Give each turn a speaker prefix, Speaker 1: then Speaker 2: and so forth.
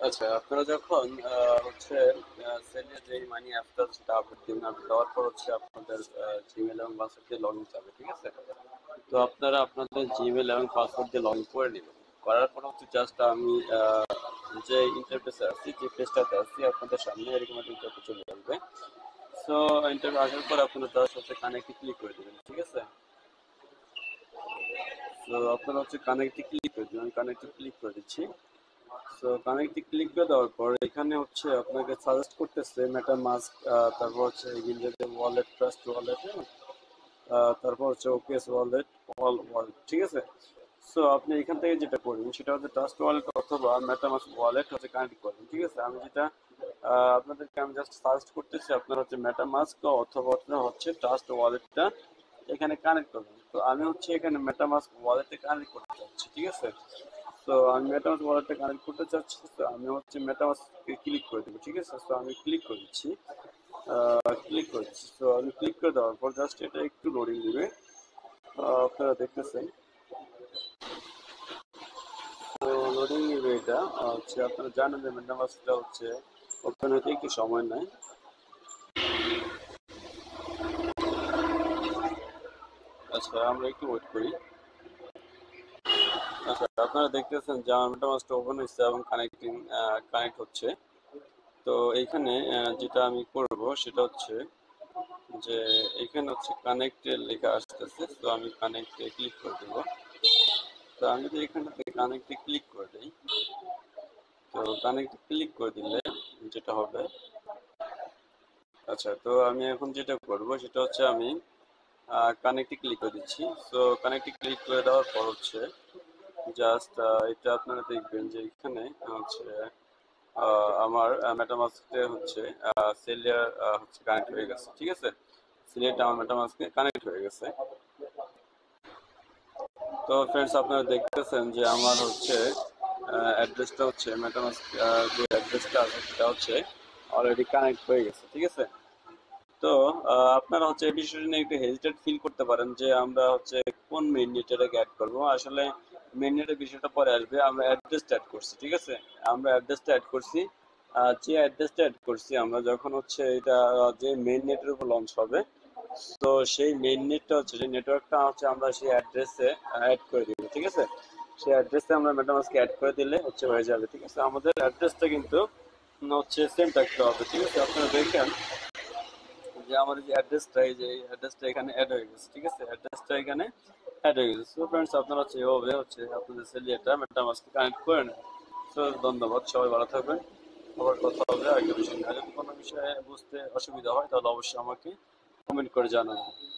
Speaker 1: আচ্ছা, আপনারা যখন হচ্ছে সেলের যে মানি অ্যাপটা সেটা আপডেট দিবেন, আপডেট দেওয়ার পর হচ্ছে আপনাদের জিমেল এবং পাসওয়ার্ড দিয়ে লগ ইন যাবে, ঠিক আছে? তো আপনারা আপনাদের জিমেল এবং পাসওয়ার্ড দিয়ে লগ ইন করে নেবেন। করার পর হচ্ছে জাস্ট আমি যে ইন্টারফেসে আছি, যে পেজটাতে আছি, আপনাদের সামনে এরকম একটা ইন্টারফেস চলে আসবে। সো ইন্টারফেস আসার পর আপনারা জাস্ট হচ্ছে কানেক্টে ক্লিক করে দেবেন, ঠিক আছে? তো আপনারা হচ্ছে কানেক্টে ক্লিক করে দেবেন, কানেক্টে ক্লিক করে দিচ্ছি। সো কানেক্টে ক্লিক করে দেওয়ার পর এখানে হচ্ছে আপনাকে সাজেস্ট করতেছে মেটামাস্ক, তারপর হচ্ছে ইংরেজিতে ওয়ালেট, ট্রাস্ট ওয়ালেট, তারপর হচ্ছে ওকেস ওয়ালেট, অল ওয়ালেট, ঠিক আছে? সো আপনি এখান থেকে যেটা করবেন সেটা হচ্ছে ট্রাস্ট ওয়ালেট অথবা মেটামাস্ক ওয়ালেট হচ্ছে কানেক্ট করবেন, ঠিক আছে? আমি যেটা আপনাদেরকে আমি জাস্ট সাজেস্ট করতেছি, আপনার হচ্ছে মেটামাস্ক অথবা হচ্ছে ট্রাস্ট ওয়ালেটটা এখানে কানেক্ট করবেন। তো আমি হচ্ছে এখানে মেটামাস্ক ওয়ালেটে কানেক্ট করতে চাচ্ছি, ঠিক আছে? তো আমি মেটামাস্ক ওয়ালেটটা কানেক্ট করতে চাচ্ছি, তো আমি হচ্ছে মেটামাস্কে ক্লিক করে দেবো, ঠিক আছে? তো আমি ক্লিক করে দিচ্ছি, ক্লিক করছি। তো আমি ক্লিক করে দেওয়ার পর জাস্ট এটা একটু লোডিং দিবে, আপনারা দেখতেছেন। তো লোডিং নিবে এটা, হচ্ছে আপনারা জানেন যে মেটামাস্কটা হচ্ছে ওপেন হতে একটু সময় নেয়। আচ্ছা, আমরা একটু ওয়েট করি। আচ্ছা, আপনারা দেখতেছেন যে আমার মেটামাস্কটা ওপেন হচ্ছে এবং কানেক্ট হচ্ছে। তো এইখানে যেটা আমি করব সেটা হচ্ছে যে এখানে হচ্ছে কানেক্টের লেখা আসতেছে, তো আমি কানেক্টে ক্লিক করে দেবো। তো আমি যদি এখানটাতে কানেক্টে ক্লিক করে দিই, তো কানেক্টে ক্লিক করে দিলে যেটা হবে, আচ্ছা, তো আমি এখন যেটা করব সেটা হচ্ছে আমি কানেক্টে ক্লিক করে দিচ্ছি। সো কানেক্টে ক্লিক করে দেওয়ার পর হচ্ছে জাস্ট এটা আপনারা দেখবেন যে এখানে হচ্ছে আমার মেটামাস্কে হচ্ছে সেলিয়ার হচ্ছে কানেক্ট হয়ে গেছে, ঠিক আছে? সিলেট আমার মেটামাস্কে কানেক্ট হয়ে গেছে। তো ফ্রেন্ডস, আপনারা দেখতেছেন যে আমার হচ্ছে অ্যাড্রেসটা হচ্ছে মেটামাস্ক, যে অ্যাড্রেসটা আছে সেটা হচ্ছে অলরেডি কানেক্ট হয়ে গেছে, ঠিক আছে? তো আপনারা হচ্ছে এই বিষয়টা নিয়ে একটু হেজিটেট ফিল করতে পারেন যে আমরা হচ্ছে কোন মেইন নেটটাকে অ্যাড করবো। আসলে মেইন নেটের বিষয়টা পরে আসবে, আমরা অ্যাড্রেসটা অ্যাড করছি, ঠিক আছে? আমরা অ্যাড্রেসটা অ্যাড করছি। যে অ্যাড্রেসটা অ্যাড করছি আমরা যখন হচ্ছে এটা যে মেইন নেটের উপর লঞ্চ হবে, তো সেই মেইন নেটটা হচ্ছে যে নেটওয়ার্কটা হচ্ছে আমরা সেই অ্যাড্রেসে অ্যাড করে দিব, ঠিক আছে? সেই অ্যাড্রেসে আমরা মেটামাস্কে অ্যাড করে দিলে হচ্ছে হয়ে যাবে, ঠিক আছে? আমাদের অ্যাড্রেসটা কিন্তু হচ্ছে সেম থাকতে হবে, ঠিক আছে? আপনারা দেখেন যে আমার যে অ্যাড্রেসটা, এই যে অ্যাড্রেসটা এখানে অ্যাড হয়ে গেছে, ঠিক আছে? অ্যাড্রেসটা এখানে অ্যাড হয়ে গেছে। সো ফ্রেন্ডস, আপনারা হচ্ছে এভাবে হচ্ছে আপনাদের সেলিয়াটা মেটামাস্কে কানেক্ট করে নেন। সো ধন্যবাদ, সবাই ভালো থাকবেন। আবার কথা হবে আরেকটা বিষয় নিয়ে। আর যদি কোনো বিষয়ে বুঝতে অসুবিধা হয় তাহলে অবশ্যই আমাকে কমেন্ট করে জানাবেন।